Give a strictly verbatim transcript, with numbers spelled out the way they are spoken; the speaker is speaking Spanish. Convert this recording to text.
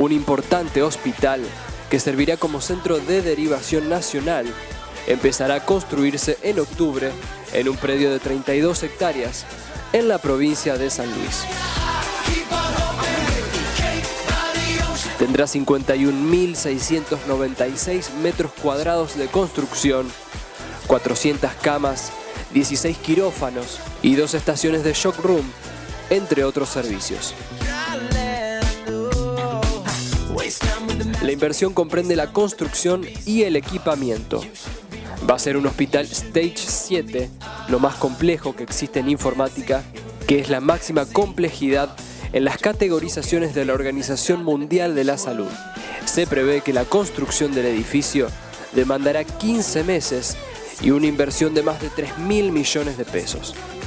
Un importante hospital que servirá como centro de derivación nacional empezará a construirse en octubre en un predio de treinta y dos hectáreas en la provincia de San Luis. Tendrá cincuenta y un mil seiscientos noventa y seis metros cuadrados de construcción, cuatrocientas camas, dieciséis quirófanos y dos estaciones de shock room, entre otros servicios. La inversión comprende la construcción y el equipamiento. Va a ser un hospital Stage siete, lo más complejo que existe en informática, que es la máxima complejidad en las categorizaciones de la Organización Mundial de la Salud. Se prevé que la construcción del edificio demandará quince meses y una inversión de más de tres mil millones de pesos.